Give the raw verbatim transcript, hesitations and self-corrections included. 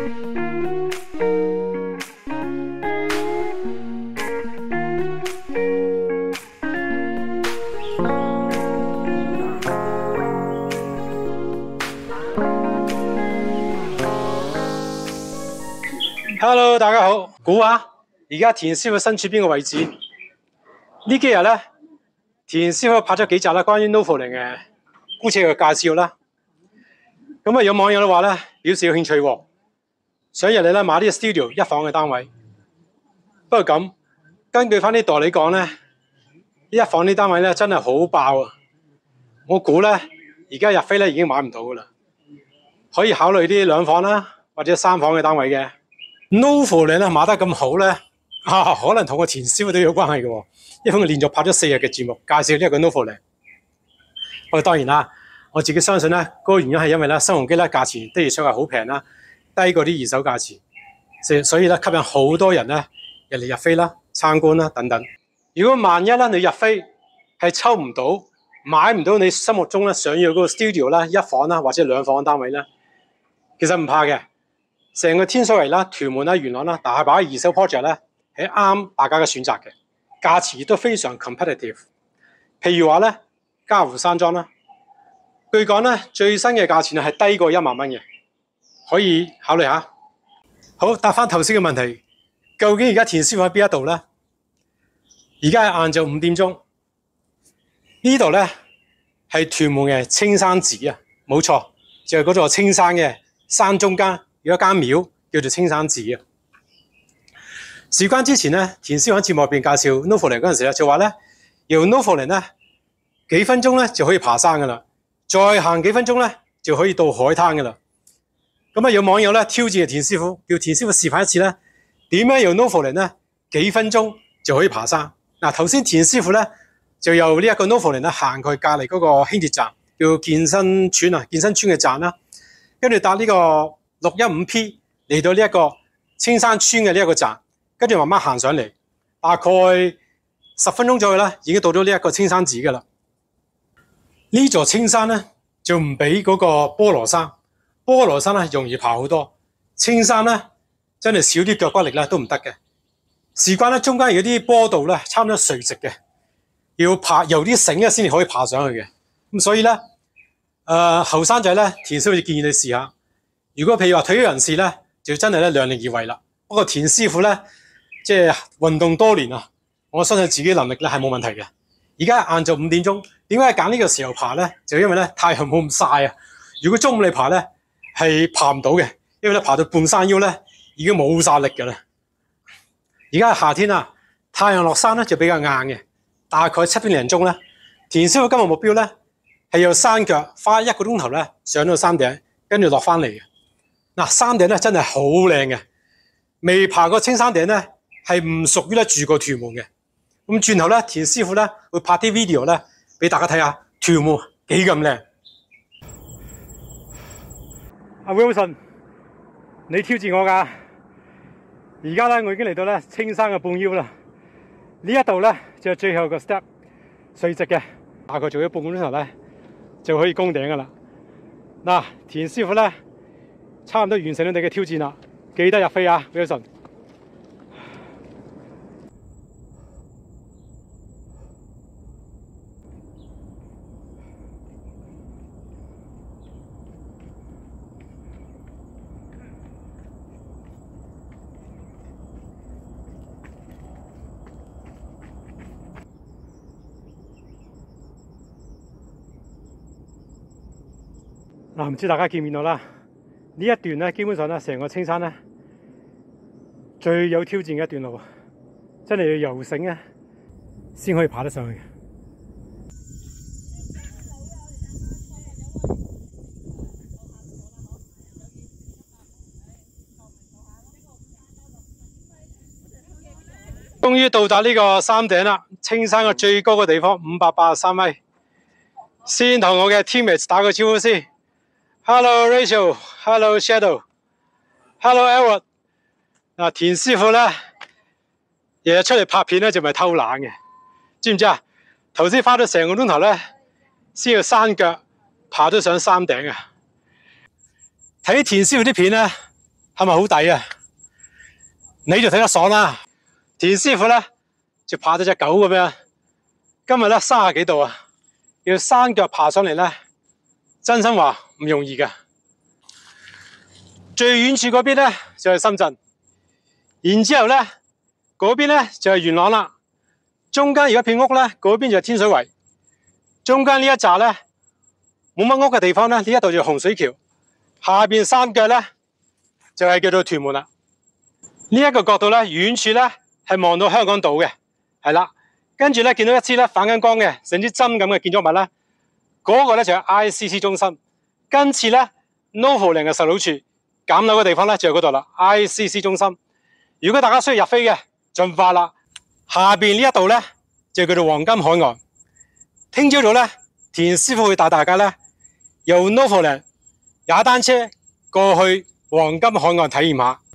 Hello， 大家好，估下而家田師傅身處邊個位置？呢幾日咧，田師傅拍咗幾集啦，關於 Novaling 嘅姑且嘅介紹啦。咁啊，有網友都話咧，表示有興趣喎，想入嚟咧買呢個 studio 一房嘅單位。不過咁，根據翻啲代理講咧，呢一房呢單位咧真係好爆啊！我估咧，而家入飛咧已經買唔到噶啦，可以考慮啲兩房啦，或者三房嘅單位嘅。Novaling 咧買得咁好咧，啊，可能同個田師傅都有關係嘅喎，因為佢連續拍咗四日嘅節目介紹呢一個 Novaling。不過當然啦，我自己相信咧，嗰、那個原因係因為咧新鴻基咧價錢的而且確係好平啦，低過啲二手價錢，所以咧吸引好多人咧入嚟入飛啦、參觀啦等等。如果萬一咧你入飛係抽唔到、買唔到你心目中咧想要嗰個 studio 啦、一房啦或者兩房嘅單位咧，其實唔怕嘅。成個天水圍啦、屯門啦、元朗啦，大把二手 project 咧係啱大家嘅選擇嘅，價錢亦都非常 competitive。譬如話咧，嘉湖山莊啦，據講咧最新嘅價錢係低過一萬蚊嘅，可以考慮下。好，答翻頭先嘅問題，究竟而家田師傅喺邊一度咧？而家係晏晝五點鐘，呢度咧係屯門嘅青山寺啊，冇錯，就係嗰座青山嘅山中間。有一間廟叫做青山寺啊。事關之前咧，田師傅喺節目入邊介紹 Novaling 嗰陣時咧，就話咧，由 Novaling 咧幾分鐘咧就可以爬山噶啦，再行幾分鐘咧就可以到海灘噶啦。咁啊，有網友咧挑戰田師傅，叫田師傅示範一次咧，點樣由 Novaling 咧幾分鐘就可以爬山。嗱，頭先田師傅咧就由呢一個 Novaling 咧行佢隔離嗰個輕鐵站，叫健身村啊，健身村嘅站啦，跟住搭呢個六一五 P 嚟到呢一個青山村嘅呢一個站，跟住慢慢行上嚟，大概十分鐘左右咧，已經到咗呢一個青山寺噶啦。呢座青山咧就唔比嗰個菠蘿山，菠蘿山咧容易爬好多，青山咧真係少啲腳骨力咧都唔得嘅。事關咧中間有啲坡度咧差唔多垂直嘅，要爬由啲繩咧先至可以爬上去嘅。咁所以咧，誒後生仔咧，田師傅建議你試下。如果譬如話退休人士咧，就真係咧量力而為啦。不過田師傅咧，即係運動多年啊，我相信自己能力咧係冇問題嘅。而家晏晝五點鐘，點解揀呢個時候爬咧？就因為咧太陽冇咁曬啊。如果中午你爬咧，係爬唔到嘅，因為咧爬到半山腰咧已經冇晒力㗎啦。而家係夏天啊，太陽落山咧就比較硬嘅，大概七點零鐘咧。田師傅今日目標咧係由山腳花一個鐘頭咧上到山頂，跟住落翻嚟嘅。嗱，山頂咧真係好靚嘅，未爬過青山頂咧係唔屬於咧住過屯門嘅。咁轉頭咧，田師傅咧會拍啲 video 咧俾大家睇下屯門幾咁靚。阿 Wilson， 你挑戰我㗎？而家咧我已經嚟到咧青山嘅半腰啦。呢一度咧就係最後個 step， 垂直嘅，大概做咗半個鐘頭咧就可以攻頂㗎啦。嗱，田師傅咧。差唔多完成咗你嘅挑戰啦，記得入飛啊 ，Wilson。嗱，唔知大家見唔見到啦？呢一段咧，基本上咧，成個青山咧最有挑戰嘅一段路，真係要游繩咧先可以爬得上去。終於到達呢個山頂啦，青山嘅最高嘅地方，五百八十三米。先同我嘅 teammates 打個招呼先。Hello Rachel，Hello Shadow，Hello Edward。嗱，田師傅咧，日日出嚟拍片咧就唔係偷懶嘅，知唔知啊？頭先花咗成個鐘頭咧，先要山腳爬到上山頂啊！睇田師傅啲片咧， 係咪好抵啊？你就睇得爽啦。田師傅咧就爬到隻狗咁樣，今日咧三十幾度啊，要山腳爬上嚟咧，真心話唔容易㗎。最遠處嗰邊咧就係深圳，然之後咧嗰邊咧就係元朗啦。中間而家片屋咧，嗰邊就係天水圍。中間呢一紮咧冇乜屋嘅地方咧，呢一度就洪水橋。下邊山腳咧就係叫做屯門啦。呢一個角度咧，遠處咧係望到香港島嘅，係啦。跟住咧見到一支咧反緊光嘅成支針咁嘅建築物咧，嗰個咧就係 I C C 中心。跟住咧 Novaland 嘅售樓處減樓嘅地方咧就係嗰度啦 ，I C C 中心。如果大家需要入飛嘅，盡快啦。下邊呢一度咧就叫做黃金海岸。聽朝早咧，田師傅會帶大家咧由 Novaland踩單車過去黃金海岸體驗下。